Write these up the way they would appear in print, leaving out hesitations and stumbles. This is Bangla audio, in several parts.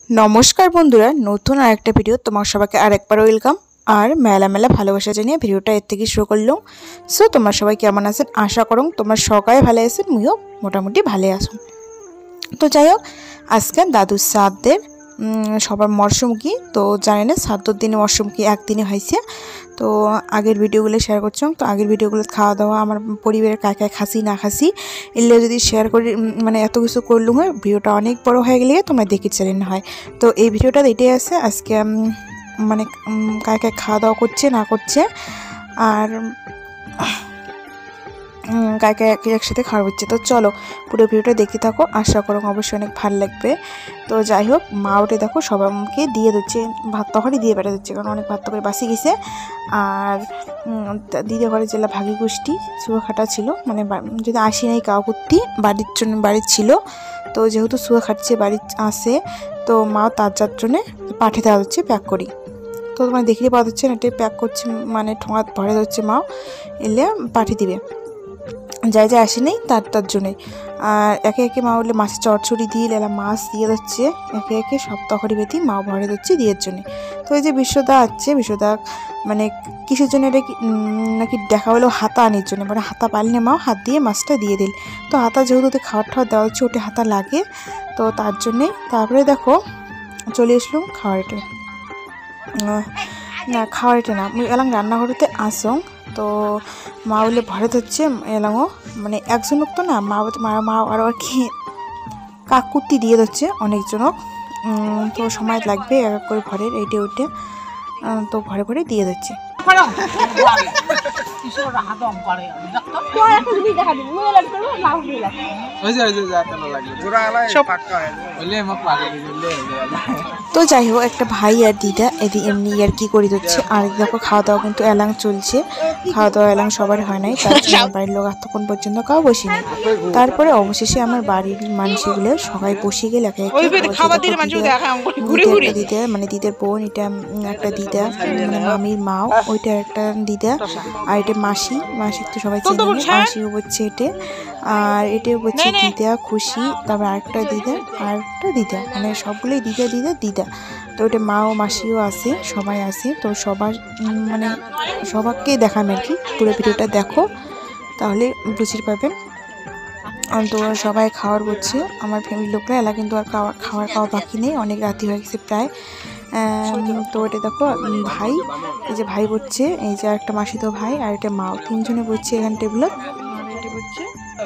নমস্কার বন্ধুরা, নতুন আরেকটা ভিডিও তোমার সবাইকে আরেকবার ওয়েলকাম। আর মেলা মেলা ভালোবাসা জানিয়ে ভিডিওটা এর থেকে শুরু করলাম। সো তোমরা সবাই কেমন আছেন আশা করুন তোমরা সবাই ভালো আছেন, মুইও মোটামুটি ভালো আছো। তো যাই হোক, আজকে দাদুর শ্রাদ্ধের সবার মরশুম কি তো জানি না, শ্রাদ্ধর দিনে মরশুম কি একদিনে হয়েছে। তো আগের ভিডিওগুলো শেয়ার করছিলাম, তো আগের ভিডিওগুলো খাওয়া দাওয়া আমার পরিবারের কাকে খাসি না খাসি এলে যদি শেয়ার করি, মানে এত কিছু করলুম হয় ভিডিওটা অনেক বড় হয়ে গেলে তোমরা দেখে চালিয়ে না হয়। তো এই ভিডিওটা এটাই আছে আজকে, মানে কাকে খাওয়া দাওয়া করছে না করছে আর কাকে একসাথে খাওয়া হচ্ছে। তো চলো পুরো ভিডিওটা দেখতে থাকো, আশা করো অবশ্যই অনেক ভালো লাগবে। তো যাই হোক, মা ওটে দেখো সবাইকে দিয়ে দিচ্ছে, ভাত তখনই দিয়ে বেড়ে দিচ্ছে, কারণ অনেক ভাত তখন বাসি গেছে। আর দিদি ঘরে জেলা ভাগি গোষ্ঠী শুয়াখাটা ছিল, মানে যদি আসি নাই কাউ করতে বাড়ির জন্য বাড়ির ছিল। তো যেহেতু শুয়া খাটছে বাড়ির আসে, তো মা তার যার জন্যে পাঠিয়ে দেওয়া হচ্ছে প্যাক করি। তো তোমার দেখলেই পাওয়া যাচ্ছে এটাই প্যাক করছে, মানে ঠোঙা ভরে দিচ্ছে মা, এলে পাঠিয়ে দিবে যাই যাই আসেনি তার জন্যে। আর একে একে মা বললে মাছের চড়চড়ি দিয়ে এলা মাছ দিয়ে দিচ্ছে, একে একে সব তখনই বেঁধে মা ভরে দিচ্ছে দিয়ের জন্যে। তো এই যে বিশ্বদা আছে, বিশ্বদা মানে কিসের জন্য এটা নাকি দেখা হলো হাতা আনির জন্য, মানে হাতা পালিয়ে মা হাত দিয়ে মাছটা দিয়ে দিল। তো হাতা যেহেতু খাওয়ার ঠাওয়া দেওয়া হচ্ছে ওটা হাতা লাগে, তো তার জন্যে তারপরে দেখো চলে আসলাম খাওয়ারটা না খাওয়ারটা না মুই এলাম রান্নাঘরেতে আসং। তো মা বলে ভরে ধরছে এলামও, মানে একজনক তো না মা মা আরও আর কি কাকুতি দিয়ে দিচ্ছে অনেকজনক। তো সময় লাগবে এক এক করে ভরে এইটে ওইটে, তো ভরে ভরে দিয়ে দিচ্ছে। তো যাই হোক, একটা ভাই আর দিদা এমনি আর কি করে দিচ্ছে। আর দেখো খাওয়া দাওয়া কিন্তু এলাং চলছে, খাওয়া দাওয়া এলাং সবার হয় নাই, তার জন্য বাড়ির লোক এতক্ষণ পর্যন্ত কাউ বসিনি। তারপরে অবশেষে আমার বাড়ির মানুষগুলো সবাই বসে গেলে একে দিদা, মানে দিদার বোন, এটা একটা দিদা মানে মামির মাও, ওইটা একটা দিদা, আর এটা মাসি তো সবাই চেনে, মাসিও বলছে এটা, আর এটাও বলছে দিদা খুশি, তারপর আরেকটা দিদা মানে সবগুলোই দিদা। তো ওটা মা ও মাসিও আছে, সবাই আছে। তো সবার মানে সবাইকে দেখাবে আর কি, পুরো ভিডিওটা দেখো তাহলে বুঝতে পারবেন। তো সবাই খাওয়ার করছে আমার ফ্যামিলির লোকরা, এলা কিন্তু আর খাওয়া বাকি নেই, অনেক রাতি হয়ে গেছে প্রায়। তো এটা দেখো ভাই, এই যে ভাই বসছে, এই যে একটা মাসি তো ভাই, আর এটা মাও, তিনজনে বসছে এখানে টেবিলে। এটা বসছে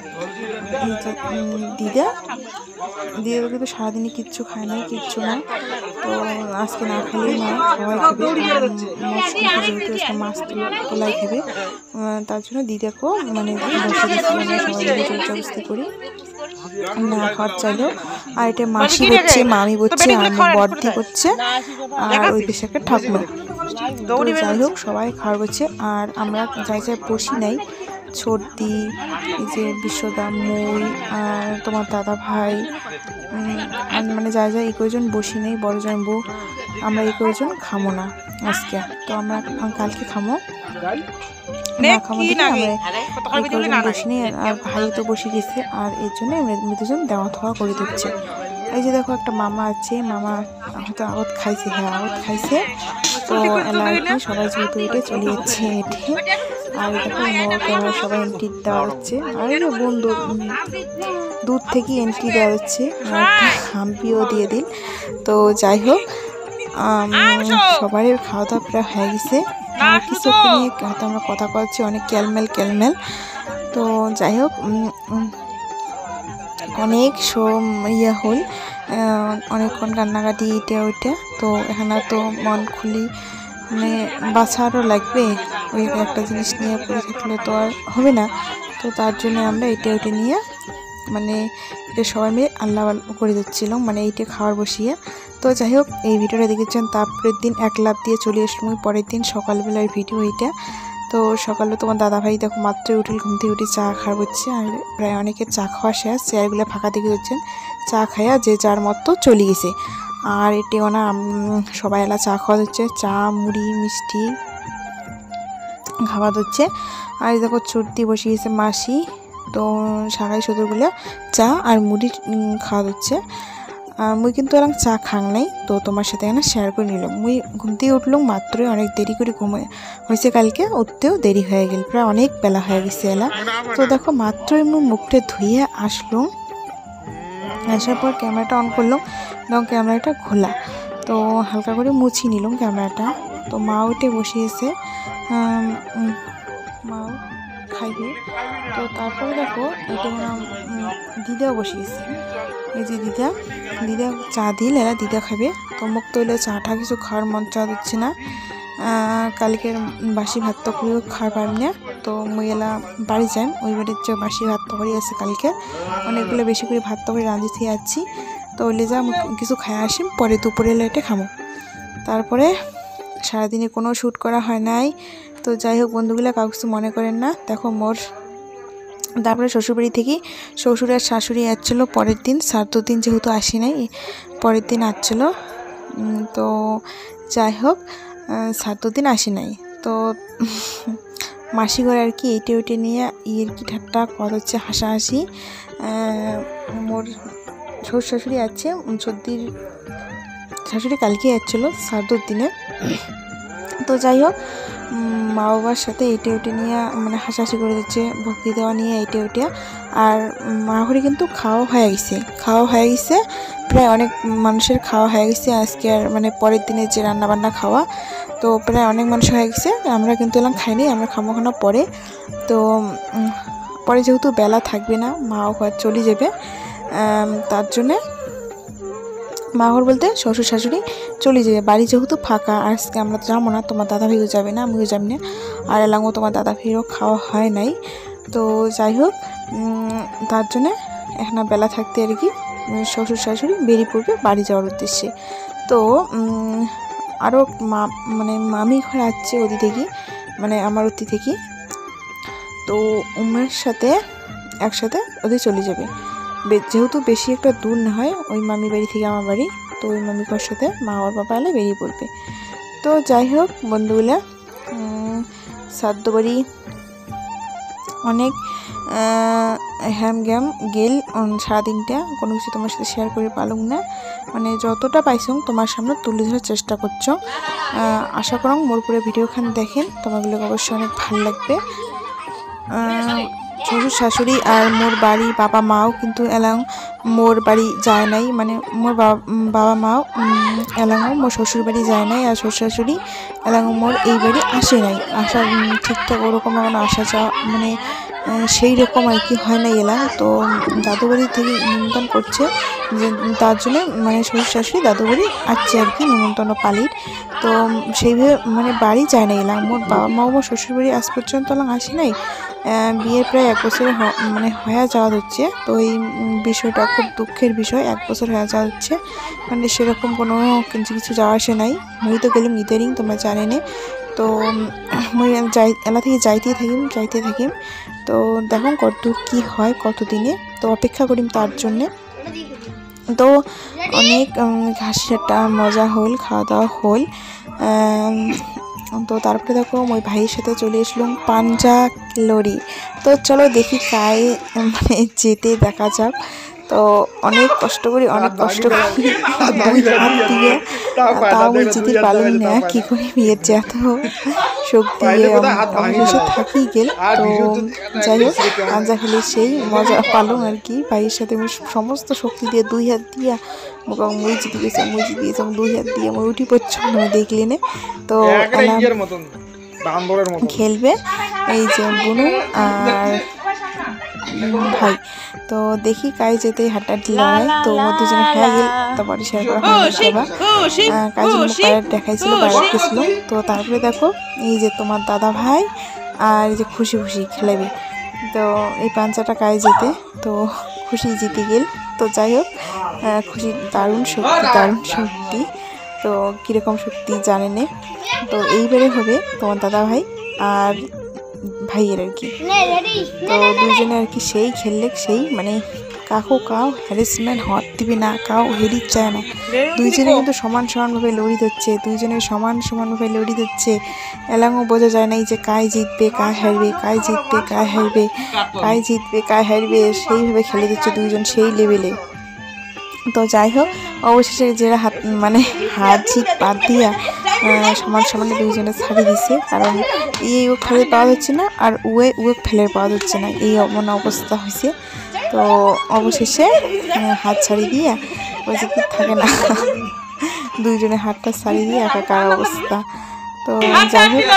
দিদা তো কিন্তু সারাদিনে কিচ্ছু খায় না, কিচ্ছু না। তো আজকে না খেলেই না, সবাই খাবে, যেহেতু আজকে মাছ তোলাই খাবে, তার জন্য দিদাকেও মানে বসে দিচ্ছি, আমরা সবাই মিলে জোরজবস্তি করি না খাওয়ার চাইলেও। আর এটা মাসি বলছে, মামি বলছে, আর বর্দি করছে, আর ওই দেশে একটা ঠাকুমা। তো যাই হোক সবাই খাওয়ার বলছে, আর আমরা যাই বসি নাই, ছোটদি, এই যে বিশ্বদা, মই, আর তোমার দাদা ভাই, মানে যাই এই কয়েকজন বসি নেই, বড়জন বউ, আমরা এই কয়েকজন খামো না আজকে। তো আমরা কালকে খামো বসি নেই, আর ভাই তো বসে গেছে, আর এর জন্য দুজন দেওয়া থাওয়া করে দিচ্ছে। এই যে দেখো একটা মামা আছে, মামা হয়তো আওত খাইছে, হ্যাঁ আওত খাইছে। তো এলাকি সবাই যেহেতু এটা চলে যাচ্ছে এটি, আর দেখো ক্যামেরা সবাই এন্ট্রি দেওয়া হচ্ছে, আর এই বন্ধু দূর থেকে এন্ট্রি দেওয়া হচ্ছে, আর একটা হাম্পিও দিয়ে দিল। তো যাই হোক, সবারই খাওয়া দাওয়া প্রায় হয়ে গেছে, কিছু নিয়ে হয়তো আমরা কথা বলছি অনেক ক্যালমেল। তো যাই হোক, অনেক ইয়ে হল, অনেকক্ষণ কান্নাকাটি এটা ওইটা। তো এখানে তো মন খুলি মানে বাঁচারও লাগবে, ওই একটা জিনিস নিয়ে পড়ে থাকলে তো আর হবে না। তো তার জন্য আমরা এটা ওইটা নিয়ে মানে এটা সবাই মিলে আল্লাহ করে দিচ্ছিলাম, মানে এইটা খাওয়ার বসিয়ে। তো যাই হোক, এই ভিডিওটা দেখেছেন, তারপরের দিন এক লাভ দিয়ে চলে আসলাম পরের দিন সকালবেলার ভিডিও এইটা। তো সকালে তোমার দাদাভাই দেখো মাত্রই উঠিল, ঘুম থেকে উঠে চা খাওয়া হচ্ছে, আর প্রায় অনেকের চা খাওয়া শেষ, চেয়ারগুলো ফাঁকা দেখে দিচ্ছেন, চা খাইয়া যে যার মতো চলে গেছে। আর এটিও না সবাই এলা চা খাওয়া হচ্ছে, চা মুড়ি মিষ্টি খাওয়া হচ্ছে। আর দেখো চর্দি বসে গেছে মাসি, তো সারাই সদরগুলো চা আর মুড়ি খাওয়া হচ্ছে। মুই কিন্তু এরকম চা খাং নাই, তো তোমার সাথে এখানে শেয়ার করে নিলাম। মুই ঘুম থেকে উঠলাম মাত্রই, অনেক দেরি করে হয়েছে, কালকে উঠতেও দেরি হয়ে গেল, প্রায় অনেক বেলা হয়ে গেছে এলা। তো দেখো মাত্রই মুই মুখটা ধুয়ে আসলাম, আসার পর ক্যামেরাটা অন করলাম, এবং ক্যামেরাটা খোলা, তো হালকা করে মুছি নিলাম ক্যামেরাটা। তো মা উঠে বসিয়েছে, মাও খাইবে। তো তারপরে দেখো এটা দিদাও বসিয়েছে, এই যে দিদা চা দিল, এরা দিদা খাবে। তো মুখ তৈলে চাটা কিছু খাওয়ার মন চা দিচ্ছে না, কালকের বাসি ভাত তো করিও খাওয়ার পারবি না। তো মুই এলা বাড়ি যাই, ওই বাড়ির যে বাসি ভাত তরকারি আছে কালকে, অনেকগুলো বেশি করে ভাত তরকারি রাঁধি থেকে যাচ্ছি, তো ওইলে যা কিছু খাই আসি, পরে দুপুরে লাইটে খামো। তারপরে সারাদিনে কোনো শ্যুট করা হয় নাই। তো যাই হোক বন্ধুগুলা, কাউ কিছু মনে করেন না। দেখো মোর তারপরে শ্বশুরবাড়ি থেকে শ্বশুর আর শাশুড়ি আসছিলো পরের দিন, 7 দিন যেহেতু আসি নাই, পরের দিন আসছিল। তো যাই হোক 7 দিন আসি নাই, তো মাসি ঘরে আর কি এইটে ওইটে নিয়ে ইয়ের কি ঠাট্টা কত হচ্ছে, হাসাহাসি। মোর শ্বশুর শাশুড়ি আছে, সর্দির শাশুড়ি কালকে আসছিলো 7 দিনে। তো যাই হোক মা বাবার সাথে এইটে ওইটে নিয়ে মানে হাসাহাসি করে দিচ্ছে, ভক্তি দেওয়া নিয়ে এইটে ওইটে। আর মা ঘরে কিন্তু খাওয়া হয়ে গেছে, প্রায় অনেক মানুষের খাওয়া হয়ে গেছে আজকে, আর মানে পরের দিনে যে রান্নাবান্না খাওয়া, তো প্রায় অনেক মানুষ হয়ে গেছে। আমরা কিন্তু এলাম খাইনি, আমরা খামোখানা পরে। তো পরে যেহেতু বেলা থাকবে না, মাও ঘর চলে যাবে, তার জন্যে মা ঘর বলতে শ্বশুর শাশুড়ি চলে যাবে, বাড়ি যেহেতু ফাঁকা। আজকে আমরা যাবো না, তোমার দাদা ভাইও যাবে না, আমিও যাবি না, আর এলাঙ্গো তোমার দাদা ভাইয়েরও খাওয়া হয় নাই। তো যাই হোক তার জন্যে এখন বেলা থাকতে আর কি শ্বশুর শাশুড়ি বেরিয়ে পড়বে বাড়ি যাওয়ার উদ্দেশ্যে। তো আরও মানে মামি ঘর আসছে ওদি থেকে, মানে আমার ওদি থেকে। তো উমের সাথে একসাথে ওদের চলে যাবে, যেহেতু বেশি একটা দূর না হয় ওই মামি বাড়ি থেকে আমার বাড়ি। তো ওই মামি ঘর সাথে মা ওর বাবা এলে বেরিয়ে পড়বে। তো যাই হোক বন্ধুগুলা, শ্রাদ্ধ বাড়ি অনেক হ্যাম গ্যাম গেল, সারাদিনটা কোনো কিছু তোমার সাথে শেয়ার করে পালুম না, মানে যতটা পাইছো তোমার সামনে তুলে ধরার চেষ্টা করছো। আশা করো মোর পুরো ভিডিওখান দেখেন, তোমাগুলো অবশ্যই অনেক ভালো লাগবে। শ্বশুর শাশুড়ি আর মোর বাড়ি বাবা মাও কিন্তু এলাং মোর বাড়ি যায় নাই, মানে মোর বাবা মাও এলাং মোর শ্বশুর বাড়ি যায় নাই, আর শ্বশুর শাশুড়ি এলাং মোর এই বাড়ি আসে নাই। আসা ঠিকঠাক ওরকম কোনো আসা যাওয়া মানে সেই রকম আর কি হয় না এলাম। তো দাদু বাড়ি থেকে নিমন্ত্রণ করছে, যে তার জন্য মানে শ্বশুর শাশুড়ি দাদু বাড়ি আসছে আর কি নিমন্ত্রণ পালির। তো সেইভাবে মানে বাড়ি যায় না এলাম, মোর বাবা মাও মোর শ্বশুর বাড়ি আজ পর্যন্ত এলাম আসে নাই। বিয়ের প্রায় 1 বছর মানে হয়ে যাওয়া হচ্ছে। তো এই বিষয়টা খুব দুঃখের বিষয়, 1 বছর হয়ে যাওয়া হচ্ছে, মানে সেরকম কোনো কিছু যাওয়া আসে নাই। মুই তো গেলাম ইদারিং, তোমরা জানে না। তো মুই এলা থেকে যাইতেই থাকিম। তো দেখো কতদূর কী হয় কতদিনে, তো অপেক্ষা করিম তার জন্যে। তো অনেক হাসি ঠাট্টা মজা হল, খাওয়া দাওয়া হল। তো তারপরে দেখো ওই ভাইয়ের সাথে চলে আসলাম পাঞ্জা লরি। তো চলো দেখি কায় মানে যেতে দেখা যাক। তো অনেক কষ্ট করি দুই হাত দিয়ে, তাও আমি যেতে পারলাম না, কী করে বিয়ের যে এত শক্তি অবশেষে থাকি গেল। তো যাই হোক পাঞ্জা খেলে সেই মজা পালাম আর কি, ভাইয়ের সাথে আমি সমস্ত শক্তি দিয়ে 2 হাত দিয়া মই জিতে গেছি 2 হাত দিয়ে মই উঠি পড়ছো দেখলি নে। তো খেলবে এই যে বুনু আর ভাই। তো দেখি কাজ যেতে হাঁটা লড়াই, তো দুজনে হয়ে গেল, তারপরে শেয়ার করা হয় কাজ দেখাইছিল বাইরে গেছিল। তো তারপরে দেখো এই যে তোমার দাদা ভাই আর এই যে খুশি খেলাবে। তো এই পাঞ্চাটা কাজ যেতে, তো খুশি জিতে গেল। তো যাই হোক খুশি দারুণ শক্তি, তো কীরকম শক্তি জানে নে। তো এইবারে হবে তোমার দাদা ভাই আর ভাইয়ের আর কি। তো দুজনে আর কি সেই খেললে সেই মানে কাউ হ্যারাসমেন্ট হট দিবি না, কাউ হেরি চায় না। দুইজনে কিন্তু সমানভাবে লড়ি দিচ্ছে, সমানভাবে লড়ি দিচ্ছে। এলাঙও বোঝা যায় নাই যে কায় জিতবে কায় হারবে, সেইভাবে খেলে দিচ্ছে দুইজন সেই লেভেলে। তো যাই হোক অবশেষে যারা হাত মানে হাত ঝিক বাদ দিয়া সমান সমানে দুইজনে ছাড়ি দিছে, কারণ এই ও ফেলে পাওয়া যাচ্ছে না আর উয়ে ফেলে পাওয়া যাচ্ছে না, এই এমন অবস্থা হয়েছে। তো অবশেষে হাত ছাড়ি দিয়ে ওই যে কি থাকে না দুইজনে হাতটা ছাড়ি দিয়ে একাকার অবস্থা। তো যাই হোক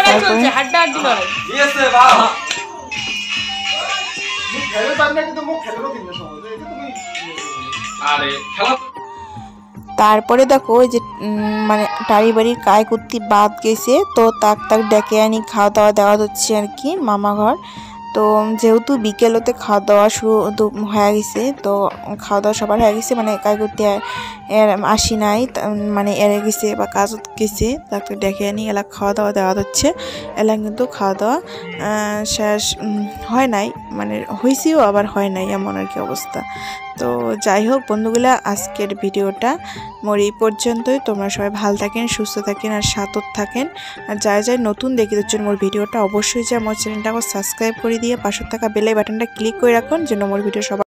তারপরে দেখো ওই যে মানে টারি বাড়ির কায় কুত্তি বাদ গেছে, তো তাক ডেকে আনি খাওয়া দাওয়া দেওয়া হচ্ছে আর কি মামা ঘর। তো যেহেতু বিকেলতে খাওয়া দাওয়া শুরু হয়ে গেছে, তো খাওয়া দাওয়া সবার হয়ে গেছে, মানে কায় কুত্তি এর আসি নাই মানে এড়ে গেছে বা কাজত গেছে, তাকে ডেকে আনি এলা খাওয়া দাওয়া দেওয়া হচ্ছে। এলা কিন্তু খাওয়া দাওয়া শেষ হয় নাই, মানে হয়েছেও আবার হয় নাই এমন আর কি অবস্থা। তো যাই হোক বন্ধুগুলা, আজকের ভিডিওটা মোর এই পর্যন্তই। তোমরা সবাই ভালো থাকেন, সুস্থ থাকেন আর সাথত থাকেন। আর যাই নতুন দেখি দিচ্ছেন মোর ভিডিওটা, অবশ্যই যে আমার চ্যানেলটাকে সাবস্ক্রাইব করে দিয়ে পাশে থাকা বেল বাটনটা ক্লিক করে রাখুন, যেন মোর ভিডিও সবাই